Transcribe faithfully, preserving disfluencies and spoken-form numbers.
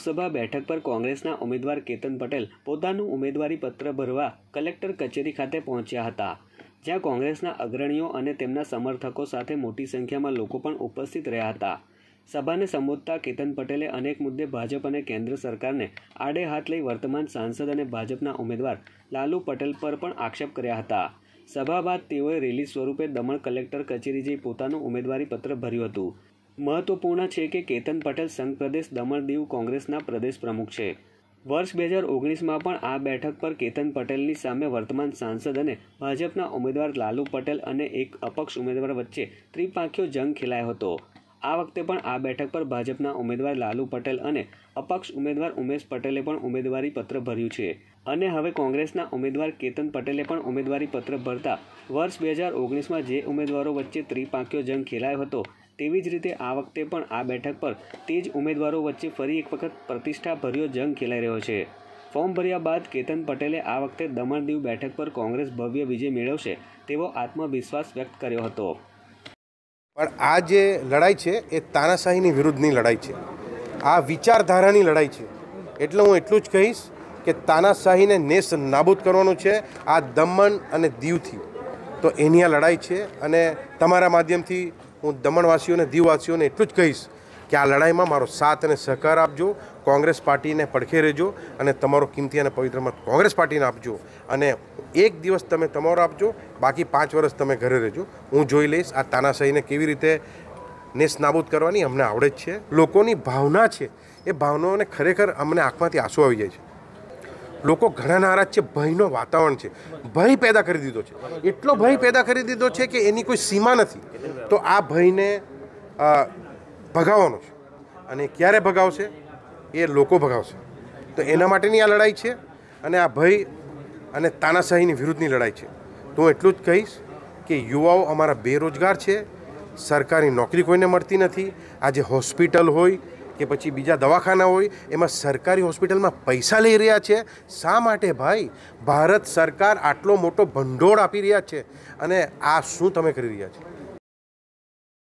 લોકસભા બેઠક પર કોંગ્રેસના ઉમેદવાર કેતન પટેલ પોતાનું ઉમેદવારી પત્ર ભરવા કલેક્ટર કચેરી ખાતે પહોંચ્યા હતા, જ્યાં કોંગ્રેસના અગ્રણીઓ અને તેમના સમર્થકો સાથે મોટી સંખ્યામાં લોકો પણ ઉપસ્થિત રહ્યા હતા। સભાને સંબોધતા કેતન પટેલે અનેક મુદ્દે ભાજપ અને કેન્દ્ર સરકારને આડે હાથ લઈ વર્તમાન સાંસદ અને ભાજપના ઉમેદવાર લાલુ પટેલ પર પણ આક્ષેપ કર્યા હતા। સભા બાદ તેઓએ રેલી સ્વરૂપે દમણ કલેક્ટર કચેરી જઈ પોતાનું ઉમેદવારી પત્ર ભર્યું હતું। મહત્વપૂર્ણ છે કે કેતન પટેલ સંઘ પ્રદેશ દમણ દીવ કોંગ્રેસના પ્રદેશ પ્રમુખ છે। વર્ષ બે હજાર ઓગણીસમાં પણ આ બેઠક પર કેતન પટેલની સામે વર્તમાન સાંસદ અને ભાજપના ઉમેદવાર લાલુ પટેલ અને એક અપક્ષ ઉમેદવાર વચ્ચે ત્રિપાંખીયો જંગ ખેલાયો હતો। આ વખતે પણ આ બેઠક પર ભાજપના ઉમેદવાર લાલુ પટેલ અને અપક્ષ ઉમેદવાર ઉમેશ પટેલે પણ ઉમેદવારી પત્ર ભર્યું છે અને હવે કોંગ્રેસના ઉમેદવાર કેતન પટેલે પણ ઉમેદવારી પત્ર ભરતા વર્ષ બે હજાર ઓગણીસમાં જે ઉમેદવારો વચ્ચે ત્રિપાંખીયો જંગ ખેલાયો હતો તેવી જ રીતે આ વખતે પણ આ બેઠક પર તે જ ઉમેદવારો વચ્ચે ફરી એક વખત પ્રતિષ્ઠાભર્યો જંગ ખેલાઈ રહ્યો છે। ફોર્મ ભર્યા બાદ કેતન પટેલે આ વખતે દમણ દીવ બેઠક પર કોંગ્રેસ ભવ્ય વિજય મેળવશે તેવો આત્મવિશ્વાસ વ્યક્ત કર્યો હતો। પણ આ જે લડાઈ છે એ તાનાશાહીની વિરુદ્ધની લડાઈ છે, આ વિચારધારાની લડાઈ છે। એટલે હું એટલું જ કહીશ કે તાનાશાહીને નેસ નાબૂદ કરવાનું છે આ દમણ અને દીવથી, તો એની આ લડાઈ છે। અને તમારા માધ્યમથી હું દમણવાસીઓને દીવવાસીઓને એટલું જ કહીશ કે આ લડાઈમાં મારો સાથ અને સહકાર આપજો, કોંગ્રેસ પાર્ટીને પડખે રહેજો અને તમારો કિંમતી અને પવિત્ર મત કોંગ્રેસ પાર્ટીને આપજો અને એક દિવસ તમે તમારો આપજો, બાકી પાંચ વર્ષ તમે ઘરે રહેજો। હું જોઈ લઈશ આ તાનાશાહીને કેવી રીતે નેસ નાબૂદ કરવાની અમને આવડે જ છે। લોકોની ભાવના છે એ ભાવનાઓને ખરેખર અમને આંખમાંથી આંસુ આવી જાય છે। લોકો ઘણા નારાજ છે, ભયનો વાતાવરણ છે, ભય પેદા કરી દીધો છે, એટલો ભય પેદા કરી દીધો છે કે એની કોઈ સીમા નથી। તો આ ભયને ભગાવવાનો છે અને ક્યારે ભગાવશે એ લોકો ભગાવશે, તો એના માટેની આ લડાઈ છે અને આ ભય અને તાનાશાહીની વિરુદ્ધની લડાઈ છે। તો હું એટલું જ કહીશ કે યુવાઓ અમારા બેરોજગાર છે, સરકારી નોકરી કોઈને મળતી નથી। આજે હોસ્પિટલ હોય કે પછી બીજા દવાખાના હોય એમાં સરકારી હોસ્પિટલમાં પૈસા લઈ રહ્યા છે। શા માટે ભાઈ? ભારત સરકાર આટલો મોટો ભંડોળ આપી રહ્યા છે અને આ શું તમે કરી રહ્યા છો?